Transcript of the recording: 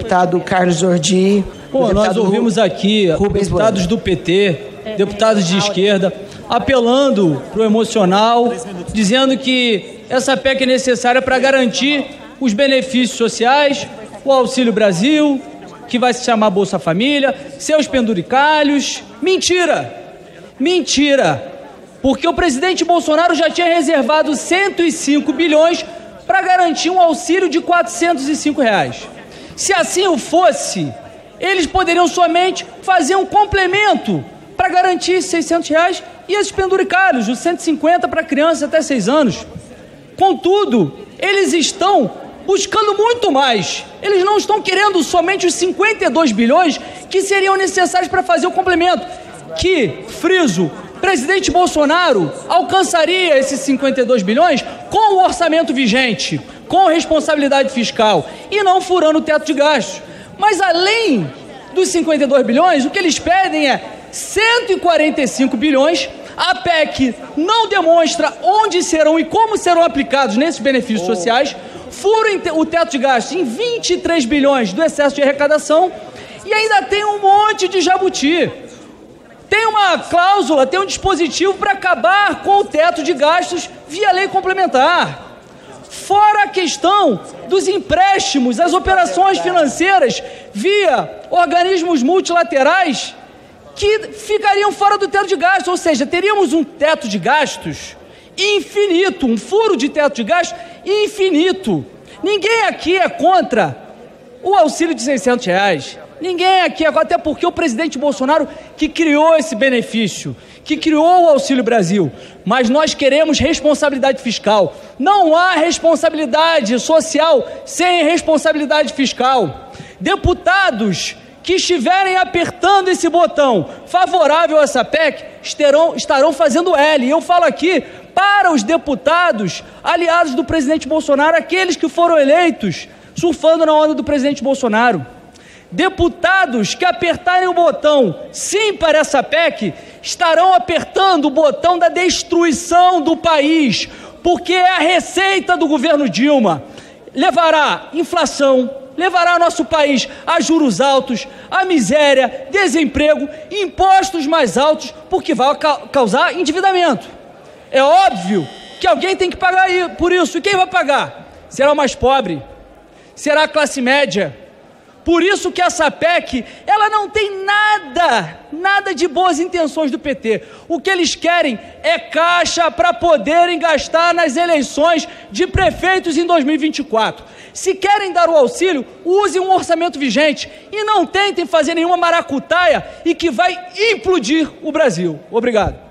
deputado Carlos Jordi. Bom, nós ouvimos aqui deputados do PT, deputados de esquerda, apelando para o emocional, dizendo que essa PEC é necessária para garantir os benefícios sociais, o Auxílio Brasil, que vai se chamar Bolsa Família, seus penduricalhos. Mentira! Mentira! Porque o presidente Bolsonaro já tinha reservado 105 bilhões para garantir um auxílio de R$ 405. Se assim o fosse, eles poderiam somente fazer um complemento para garantir esses R$ 600 e esses penduricalhos, os 150 para crianças até 6 anos. Contudo, eles estão buscando muito mais. Eles não estão querendo somente os 52 bilhões que seriam necessários para fazer o complemento. Que, friso, o presidente Bolsonaro alcançaria esses 52 bilhões com o orçamento vigente, com responsabilidade fiscal e não furando o teto de gastos. Mas além dos 52 bilhões, o que eles pedem é 145 bilhões. A PEC não demonstra onde serão e como serão aplicados nesses benefícios sociais, fura o teto de gastos em 23 bilhões do excesso de arrecadação e ainda tem um monte de jabuti. Tem uma cláusula, tem um dispositivo para acabar com o teto de gastos via lei complementar. Fora a questão dos empréstimos, as operações financeiras via organismos multilaterais que ficariam fora do teto de gastos, ou seja, teríamos um teto de gastos infinito, um furo de teto de gastos infinito. Ninguém aqui é contra o auxílio de R$ 600. Ninguém aqui é contra, até porque o presidente Bolsonaro que criou esse benefício, que criou o Auxílio Brasil. Mas nós queremos responsabilidade fiscal. Não há responsabilidade social sem responsabilidade fiscal. Deputados que estiverem apertando esse botão favorável a essa PEC estarão fazendo L. E eu falo aqui para os deputados aliados do presidente Bolsonaro, aqueles que foram eleitos surfando na onda do presidente Bolsonaro. Deputados que apertarem o botão sim para essa PEC estarão apertando o botão da destruição do país, porque é a receita do governo Dilma. Levará inflação, levará nosso país a juros altos, a miséria, desemprego, impostos mais altos, porque vai causar endividamento. É óbvio que alguém tem que pagar por isso. E quem vai pagar? Será o mais pobre? Será a classe média? Por isso que essa PEC, ela não tem nada de boas intenções do PT. O que eles querem é caixa para poderem gastar nas eleições de prefeitos em 2024. Se querem dar o auxílio, usem um orçamento vigente e não tentem fazer nenhuma maracutaia e que vai implodir o Brasil. Obrigado.